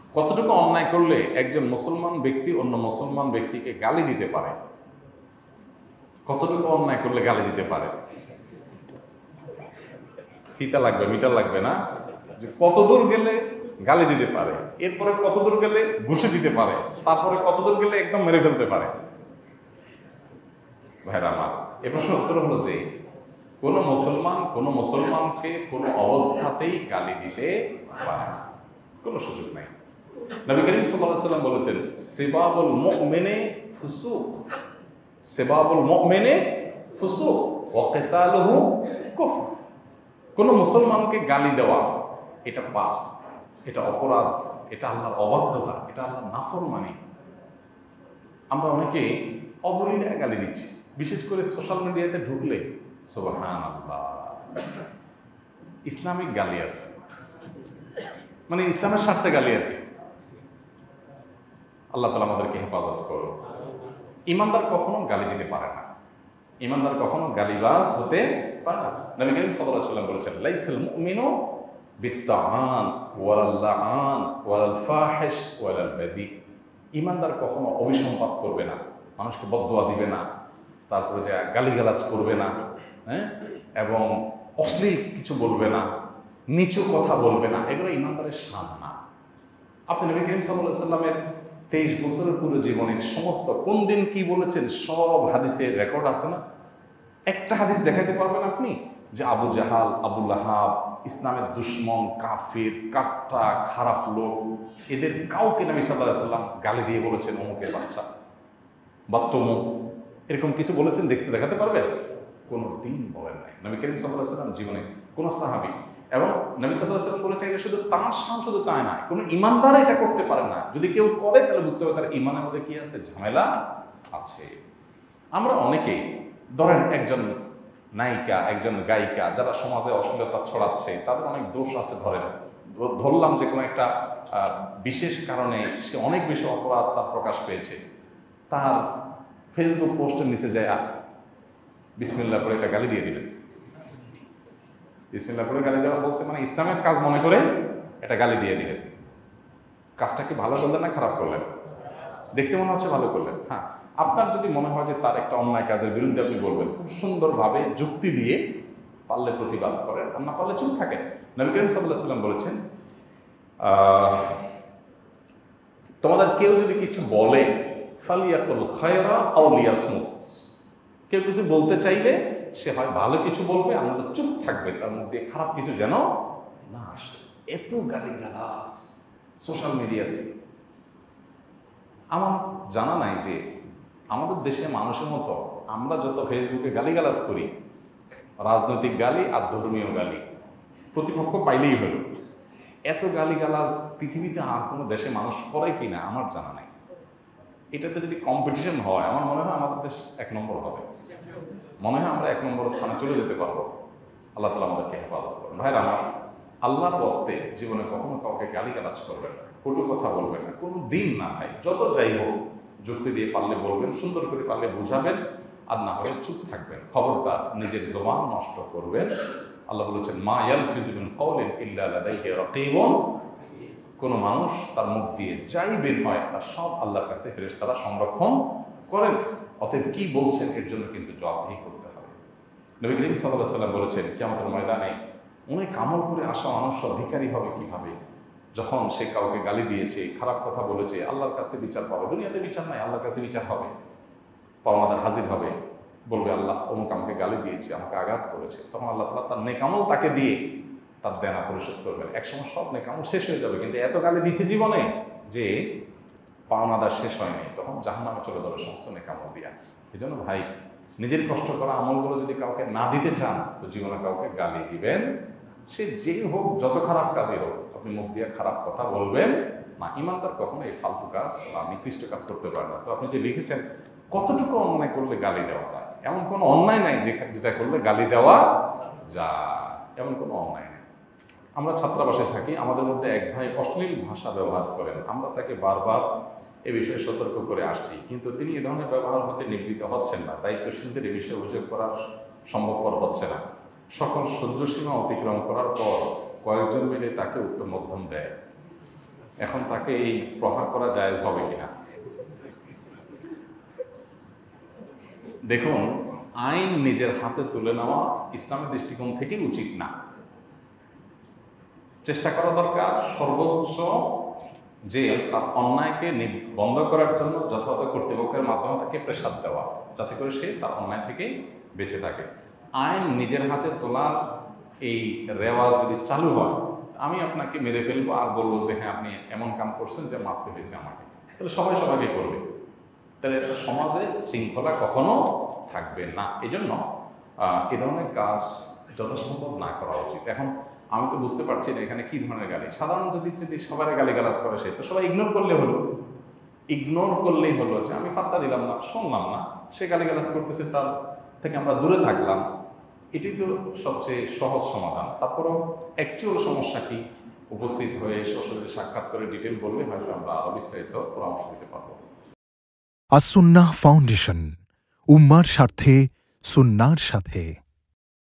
কতটুকু অন্যায় করলে একজন মুসলমান ব্যক্তি অন্য মুসলমান ব্যক্তিকে গালি দিতে পারে? কতটুকু অন্যায় করলে গালি দিতে পারে? ফিতা লাগবে, মিটার লাগবে না, যে কতদূর গেলে গালি দিতে পারে, এরপরে কতদূর গেলে ঘুষে দিতে পারে, তারপরে কতদূর গেলে একদম মেরে ফেলতে পারে। ভাইরা আমার, এ প্রশ্নের উত্তর হলো যে কোনো মুসলমান কোনো মুসলমানকে কোনো অবস্থাতেই গালি দিতে পারে না, কোনো সুযোগ নাই। নবী করিম সাল্লাল্লাহু আলাইহি ওয়াসাল্লাম বলেছেন, সিবাবুল মুমিনে ফুসুক, সিবাবুল মুমিনে ফুসুক ওয়া কিতালুহু কুফর। কোনো মুসলমানকে গালি দেওয়া এটা পাপ, এটা অপরাধ, এটা আল্লাহর অবাধ্যতা, এটা আল্লাহর নাফরমানি। আমরা অনেকে অবলীলায় গালি দিচ্ছি, বিশেষ করে সোশ্যাল মিডিয়াতে ঢুকলে সুবহানাল্লাহ, ইসলামিক গালি আছে, মানে ইসলামের স্বার্থে গালি আর কি। আল্লাহ তাআলা আমাদেরকে হেফাজত করুন। ইমানদার কখনো গালি দিতে পারে না, ইমানদার কখনো গালিবাজ হতে পারে না। নবী করিম সাল্লাল্লাহু আলাইহি ওয়াসাল্লাম বলেছেন, লাইসাল মুমিনু বিত্তাআন ওয়ালাল লাআন ওয়ালাল ফাহিশ ওয়ালাল বাযী। ইমানদার কখনো অভিসম্পাত করবে না, মানুষকে বদদোয়া দিবে না, তারপরে যে গালিগালাজ করবে না, হ্যাঁ, এবং অশ্লীল কিছু বলবে না, নিচু কথা বলবে না, এগুলো ইমানদারের শান না। আপনি নবী করিম সাল্লাল্লাহু আলাইহি ওয়াসাল্লামের 23 বছরের পুরো জীবনের সমস্ত কোন দিন কি বলেছেন সব হাদিসের রেকর্ড আছে না? একটা হাদিস দেখাইতে পারবেন আপনি যে আবু জাহাল, আবু লাহাব, ইসলামের দুশ্মন, কাফির, কাট্টা, খারাপ লোক, এদের কাউকে নবী সাল্লাল্লাহু আলাইহি ওয়াসাল্লাম গালি দিয়ে বলেছেন অমুকের বাচ্চা, বাত্তমুখ, এরকম কিছু বলেছেন দেখাতে পারবেন? কোনো দিন বলেন নাই নবী করিম সাল্লাল্লাহু আলাইহি ওয়াসাল্লাম জীবনে কোনো সাহাবী। এবং নবী সাল্লাল্লাহু আলাইহি ওয়াসাল্লাম বলেছেন এটা শুধু তার শান, শুধু তাই নয়, কোনো ইমানদার এটা করতে পারে না। যদি কেউ করে তাহলে বুঝতে হবে তার ইমানের মধ্যে কি আছে, ঝামেলা আছে। আমরা অনেকেই ধরেন একজন নায়িকা, একজন গায়িকা যারা সমাজে অশ্লীলতা ছড়াচ্ছে, তাদের অনেক দোষ আছে। ধরলাম যে কোনো একটা বিশেষ কারণে সে অনেক বেশি অপরাধ তার প্রকাশ পেয়েছে, তার ফেসবুক পোস্টের নিচে যায় বিসমিল্লাহ করে একটা গালি দিয়ে দিলেন। বিসমিল্লাহ করে গালি দেওয়া বলতে মানে ইসলামের কাজ মনে করে এটা গালি দিয়ে দিলেন। কাজটা কি ভালো করলেন না খারাপ করলেন? দেখতে মনে হচ্ছে ভালো করলেন। হ্যাঁ, আপনার যদি মনে হয় যে তার একটা অন্যায় কাজের বিরুদ্ধে আপনি বলবেন, খুব সুন্দরভাবে যুক্তি দিয়ে পারলে প্রতিবাদ করেন, আর না পারলে চুপ থাকেন। নবী করিম সাল্লাল্লাহু আলাইহি ওয়াসাল্লাম বলেছেন, তোমাদের কেউ যদি কিছু বলে ফালিয়াকুল খায়রা আও লিয়াসমুত, কেউ কিছু বলতে চাইলে সে হয় ভালো কিছু বলবে, আমরা চুপ থাকবে, তার মধ্যে খারাপ কিছু যেন না আসে। এত গালিগালাজ সোশ্যাল মিডিয়াতে। আমার জানা নাই যে আমাদের দেশে মানুষের মতো আমরা যত ফেসবুকে গালিগালাজ করি, রাজনৈতিক গালি আর ধর্মীয় গালি প্রতিপক্ষ পাইলেই হলো, এত গালিগালাজ পৃথিবীতে আর কোনো দেশে মানুষ করে কি না আমার জানা নাই। এটাতে যদি কম্পিটিশন হয় আমার মনে হয় আমাদের দেশ 1 নম্বর হবে, মনে হয় আমরা 1 নম্বর স্থানে চলে যেতে পারবো। আল্লাহ তাআলা আমাদেরকে হেফাজত করুন। ভাইরা আমার, আল্লাহর ওয়াস্তে জীবনে কখনো কাউকে গালিগালাজ করবেন না, কটু কথা বলবেন না, কোনো দিন না ভাই। যত যাই হোক যুক্তি দিয়ে পারলে বলবেন, সুন্দর করে পারলে বোঝাবেন, আর না হলে চুপ থাকবেন। খবরদার নিজের জবান নষ্ট করবেন। আল্লাহ বলেছেন, মা ইয়ালফিযু মিন কাওলিন ইল্লা লাদাইহি রাকীবুন। কোনো মানুষ তার মুখ দিয়ে যাই বের হয় তার সব আল্লাহর কাছে ফেরেশতারা সংরক্ষণ করেন। অতএব কি বলছেন এর জন্য কিন্তু জবাবদিহি করতে হবে। নবী করিম সাল্লাল্লাহু আলাইহি ওয়াসাল্লাম বলেছেন, কিয়ামতের ময়দানে অনেক আমল করে আসা মানুষ ভিখারি হবে কিভাবে? যখন সে কাউকে গালি দিয়েছে, খারাপ কথা বলেছে, আল্লাহর কাছে বিচার পাবে। দুনিয়াতে বিচার নাই, আল্লাহর কাছে বিচার হবে। পাওনাদার হাজির হবে, বলবে আল্লাহ অমুক আমাকে গালি দিয়েছে, আমাকে আঘাত করেছে। তখন আল্লাহ তাআলা তার নেক আমল তাকে দিয়ে তার দেনা পরিশোধ করবেন। একসময় সব নেক আমল শেষ হয়ে যাবে, কিন্তু এত গালি দিয়েছে জীবনে যে পাওনাদার শেষ হয়নি, তখন জাহান্নামে চলে যাবে সমস্ত নেক আমল দিয়া। এই জন্য ভাই, নিজের কষ্ট করা আমলগুলো যদি কাউকে না দিতে চান তো জীবনে কাউকে গালি দিবেন, সে যেই হোক, যত খারাপ কাজই হোক, আপনি মুখ দিয়ে খারাপ কথা বলবেন না। ইমানদার কখনো এই ফালতু কাজ বা নিকৃষ্ট কাজ করতে পারে না। তো আপনি যে লিখেছেন কতটুকু অন্যায় করলে গালি দেওয়া যায়, এমন কোনো অন্যায় নাই যেটা করলে গালি দেওয়া যায়, এমন কোনো অন্যায় নেই। আমরা ছাত্রাবাসে থাকি, আমাদের মধ্যে এক ভাই অশ্লীল ভাষা ব্যবহার করেন। আমরা তাকে বারবার এ বিষয়ে সতর্ক করে আসছি, কিন্তু তিনি এ ধরনের ব্যবহার হতে নিবৃত্ত হচ্ছেন না। দায়িত্বশীলদের এ বিষয়ে অভিযোগ করার সম্ভবপর হচ্ছে না। সকল সহ্য সীমা অতিক্রম করার পর কয়েকজন মিলে তাকে উত্তম মধ্যম দেয়। এখন তাকে এই প্রহার করা জায়েজ হবে কিনা? দেখুন, আইন নিজের হাতে তুলে নেওয়া ইসলামের দৃষ্টিকোণ থেকে উচিত না। চেষ্টা করা দরকার সর্বোচ্চ যে তার অন্যায়কে বন্ধ করার জন্য যথাযথ কর্তৃপক্ষের মাধ্যমে তাকে প্রেসার দেওয়া, যাতে করে সে তার অন্যায় থেকে বেঁচে থাকে। আইন নিজের হাতে তোলার এই রেওয়াজ যদি চালু হয়, আমি আপনাকে মেরে ফেলবো আর বলবো যে হ্যাঁ আপনি এমন কাম করছেন যে মারতে হয়েছে আমাকে, তাহলে সবাই সবাইকে করবে, তাহলে একটা সমাজে শৃঙ্খলা কখনো থাকবে না। এই জন্য এ ধরনের কাজ যথাসম্ভব না করা উচিত। এখন আমি তো বুঝতে পারছি না এখানে কি ধরনের গালি। সাধারণ যদি সবাই গালিগালাজ করে, সে তো সবাই ইগনোর করলে হলো, ইগনোর করলেই হলো যে আমি পাত্তা দিলাম না, শুনলাম না, সে গালিগালাজ করতেছে, তার থেকে আমরা দূরে থাকলাম। এটি তো সবচেয়ে সহজ সমাধান। তারপরও অ্যাকচুয়াল সমস্যা কি উপস্থিত হয়ে সরাসরি সাক্ষাৎ করে ডিটেল বললে হয়তো আমরা আরও বিস্তারিত পরামর্শ দিতে পারবো। আস-সুন্নাহ ফাউন্ডেশন, উম্মার স্বার্থে সুন্নাহর সাথে।